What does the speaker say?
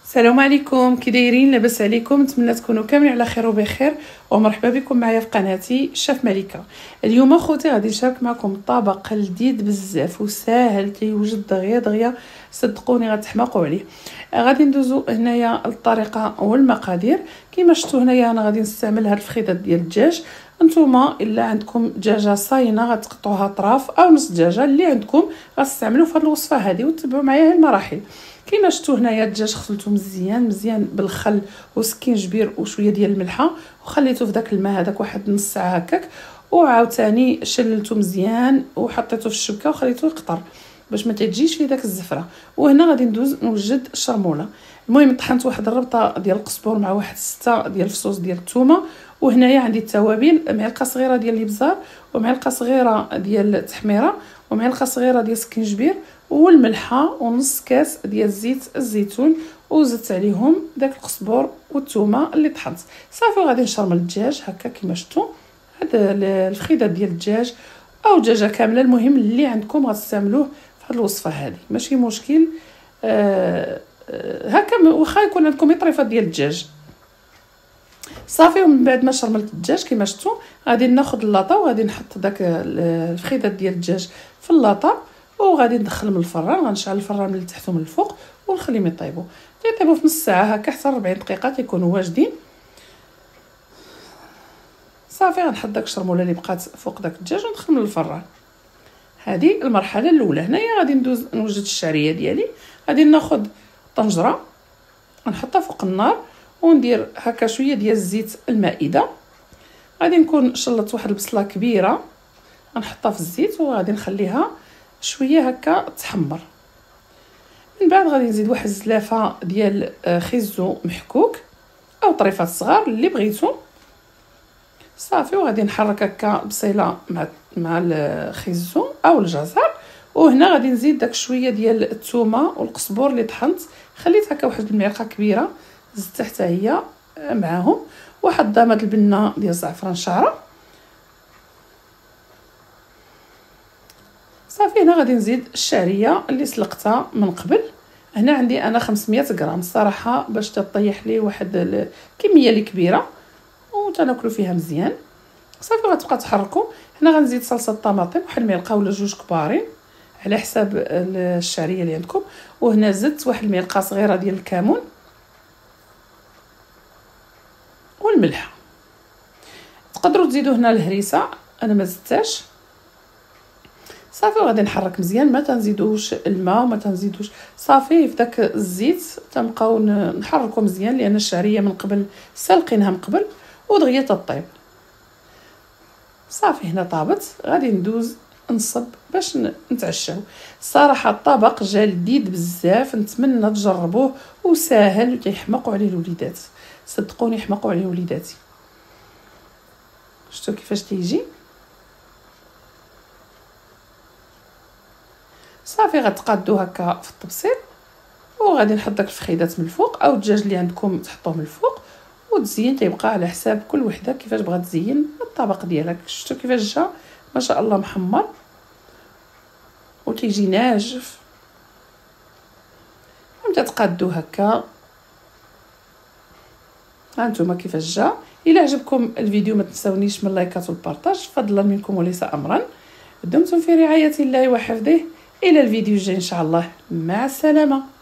السلام عليكم، كي دايرين؟ لاباس عليكم؟ نتمنى تكونوا كاملين على خير وبخير، ومرحبا بكم معايا في قناتي شاف ملكه. اليوم اخوتي غادي نشارك معكم طبق لذيذ بزاف وساهل كيوجد دغيا دغيا، صدقوني غتحماقوا عليه. غادي ندوزو هنايا الطريقه والمقادير. كما شفتوا هنايا انا غادي نستعمل هاد الفخيده ديال الدجاج. نتوما الا عندكم دجاجه صاينه غتقطعوها طراف او نص دجاجه اللي عندكم غتستعملوا في هاد الوصفه هذه، وتبعوا معايا المراحل. كما شفتوا هنايا الدجاج غسلته مزيان بالخل وسكينجبير وشويه ديال الملحه، وخليته في داك الماء هذاك واحد نص ساعه هكاك، وعاوتاني شللته مزيان وحطيته في الشبكه وخليته يقطر باش ما تجيش فيه داك الزفره. وهنا غادي ندوز نوجد الشرموله. المهم طحنت واحد الربطه ديال القزبر مع واحد 6 ديال الفصوص ديال الثومه، وهنايا عندي التوابل، معلقه صغيره ديال الابزار ومعلقه صغيره ديال التحميره ومعلقه صغيره ديال السكينجبير والملحه ونص كاس ديال زيت الزيتون، وزدت عليهم داك القزبر والثومه اللي طحنت. صافي غادي نشرمل الدجاج هكا كما شفتوا. هاد الفخيده ديال الدجاج او دجاجه كامله، المهم اللي عندكم غتستعملوه في هاد الوصفه هذه ماشي مشكل. هكا واخا يكون عندكم اطريفه ديال الدجاج. صافي ومن بعد ما شرملت الدجاج كما شفتوا غادي ناخذ اللاطه وغادي نحط داك الفخيده ديال الدجاج في اللاطه، وغادي ندخل من الفران. غنشعل الفران من التحت ومن الفوق ونخليهم يطيبوا في نص ساعه هكا حتى 40 دقيقه تيكونوا واجدين. صافي غنحط داك الشرموله اللي بقات فوق داك الدجاج وندخل من الفران. هذه المرحله الاولى. هنايا غادي ندوز نوجد الشعريه ديالي. غادي ناخذ طنجره نحطها فوق النار وندير هكا شويه ديال الزيت المائده. غادي نكون شلطت واحد البصله كبيره غنحطها في الزيت وغادي نخليها شويه هكا تحمر. من بعد غادي نزيد واحد الزلافه ديال خيزو محكوك او طريفات صغار اللي بغيتو. صافي وغادي نحرك هكا بصيله مع الخيزو او الجزر. وهنا غادي نزيد داك شويه ديال الثومه والقزبر اللي طحنت، خليت هكا واحد المعلقه كبيره زدتها حتى هي معاهم، واحد ضامد البنه ديال الزعفران شعره. صافي هنا غادي نزيد الشعريه اللي سلقتها من قبل. هنا عندي انا 500 غرام الصراحه باش تطيح لي واحد الكميه اللي كبيره وتناكلوا فيها مزيان. صافي غتبقى تحركوا. هنا غنزيد صلصه الطماطم واحد المعلقه ولا جوج كبارين على حساب الشعريه اللي عندكم. وهنا زدت واحد المعلقه صغيره ديال الكمون والملح. تقدروا تزيدوا هنا الهريسه، انا ما زدتهاش. صافي وغادي نحرك مزيان، ما تنزيدوش الماء وما تنزيدوش. صافي في داك الزيت تنبقاو نحركو مزيان لان الشعريه من قبل سالقينها من قبل ودغيا تطيب. صافي هنا طابت. غادي ندوز نصب باش نتعشاو. الصراحه الطبق جا لذيذ بزاف، نتمنى تجربوه وساهل وتيحمقوا عليه الوليدات، صدقوني يحمقوا عليه وليداتي. شفتوا كيفاش تيجي؟ صافي غتقادو هكا في الطبسيل وغادي نحط داك الفخيدات من الفوق او الدجاج اللي عندكم تحطوه من الفوق، وتزين تيبقى على حساب كل وحده كيفاش بغات تزين الطبق ديالك. شفتوا كيفاش جا؟ ما شاء الله محمر وتيجي ناجف. نبدا تقادو هكا. ها نتوما كيفاش جا. الى عجبكم الفيديو ما تنساونيش من اللايكات والبارطاج، فضلا منكم وليس امرا. دمتم في رعايه الله وحفظه. الى الفيديو الجاي ان شاء الله، مع السلامه.